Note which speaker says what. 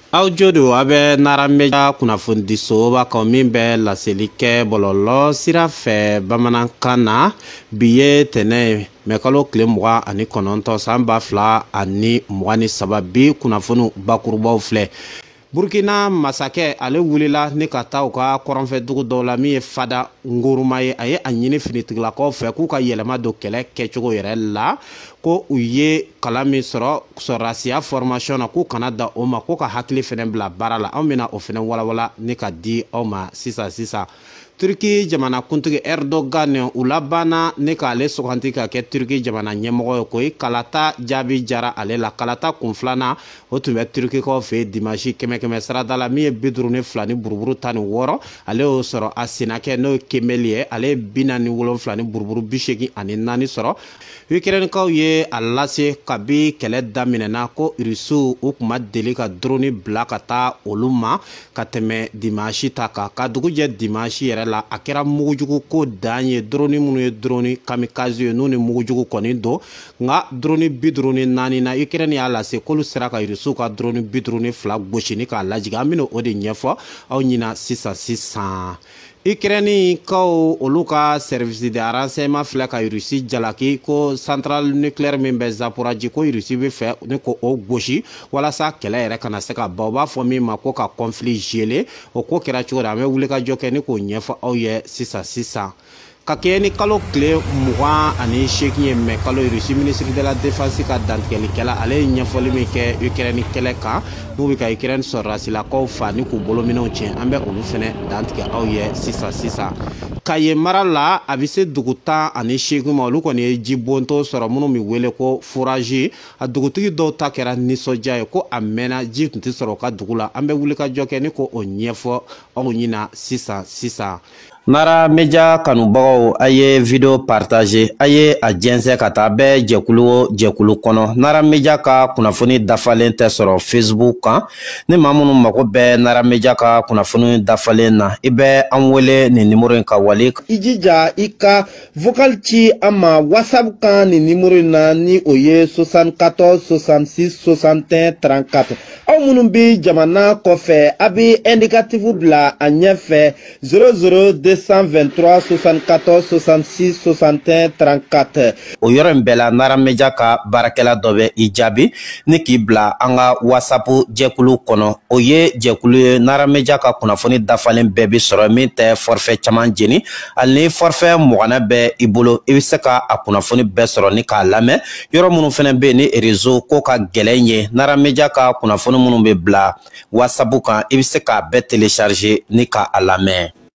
Speaker 1: Audio abe narameja kunafundi soba komimbe la selike bololo sira fe bamanan biye tene mekalo kile mwa ani kononto samba fla ani mwani sababi kunafunu bakurubaw filɛ Burkina masakɛ ale wulila ni ka taa u ka kɔrɔnfɛ dugu dɔw la min ye fada ngoruma ye a ye a ɲini finitigilakaw fɛ k'u ka yɛlɛma don kɛlɛ kɛcogo yɛrɛ la ko u ye kalan min sɔrɔ sɔrasiya formation na k'u kana da o ma k'u ka hakili fɛnɛ bila baara la an bɛna o fɛnɛ walawala ni ka di aw ma sisan Turki jamana kuntigi Erdogan u labanna ne k'ale suganti ka kɛ Turki jamana ɲɛmɔgɔ ye koyi kalata jaabi jara ale la kalata kun filanan o tun bɛ Turkikaw fɛ dimanche kɛmɛ sarada la min ye 52 ni buruburu 16 ale y'o sɔrɔ a senakɛ n'o ye Kemeli ye ale ye 47 ni buruburu 84 sɔrɔ Ukrainekaw ye a lase kabi kɛlɛ daminɛna ko Rusiw u tun ma deli ka drone bila ka taa olu ma ka tɛmɛ dimanche ta kan ka dugu jɛ dimanche yɛrɛ la a kɛra mugujugu ko dan ye drone minnu ye drone kamikaze ye n'u ni mugujugu kɔni don nka drone 54 na Ukraine y'a lase k'olu sera ka Rusiw ka drone 52 gosi ni k'a lajigin an bɛna o de ɲɛfɔ aw ɲɛna sisan Ukraine kaw olu ka service de renseignement filɛ ka Rusi jalaki ko centrale nucléaire min bɛ Zaporaji ko Rusi bɛ fɛ ni ko o gosi walasa kɛlɛ yɛrɛ kana se ka ban u b'a fɔ min ma ko ka conflit gelé o ko kɛra cogo di an bɛ wulikajɔ kɛ ni k'o ɲɛfɔ aw ye sisan ka kɛ ni kalo tile 28 ye mɛ kalo Rusi ministre de la défense ka dantigɛlikɛla ale ye ɲɛfɔli min kɛ Ukraine kɛlɛ kan n'u bɛ ka Ukraine sɔrɔdasilakaw fa ni k'u bolominɛw tiɲɛ an bɛ olu fɛnɛ dantigɛ aw ye sisan ka ye mara la a bɛ se dugu 18 ma olu kɔni ye jibonto sɔrɔ minnu bɛ wele ko forage a dugutigi dɔw ta kɛra nisɔndiya ye ko a mɛnna ji tun tɛ sɔrɔ u ka dugu la an bɛ wulikajɔ kɛ ni ko o ɲɛfɔ aw ɲɛna sisan Nara Media kanubagaw a ye video partager a ye a jɛnsɛ ka taa bɛɛ jɛkulu kɔnɔ Nara Media ka kunnafoni dafalen tɛ sɔrɔ Facebook kan ni maa minnu mago bɛɛ Nara Media ka kunnafoni dafalen na i bɛ an wele nin numéro in ka wali i jija i ka vocal ci an ma WhatsApp kan nin numéro in na ni o ye 74 66 61 34 aw minnu bɛ jamana kɔfɛ a bɛ indicatif bila a ɲɛfɛ 00 223 74 66 61 34 o yɔrɔ in bɛɛ la Nara Media ka baarakɛla dɔ bɛ i jaabi ni k'i bila an ka WhatsApp jɛkulu kɔnɔ o ye jɛkulu ye Nara Media ka kunnafoni dafalen bɛɛ bi sɔrɔ min tɛ forfait caman jeni hali ni forfait 20 bɛ i bolo i bɛ se ka a kunnafoni bɛɛ sɔrɔ ni k'a lamɛn yɔrɔ minnu fɛnɛ bɛ ni réseau ko ka gɛlɛn ye Nara Media ka kunnafoni minnu bɛ bila WhatsApp kan i bɛ se k'a bɛɛ télécharger ni k'a lamɛn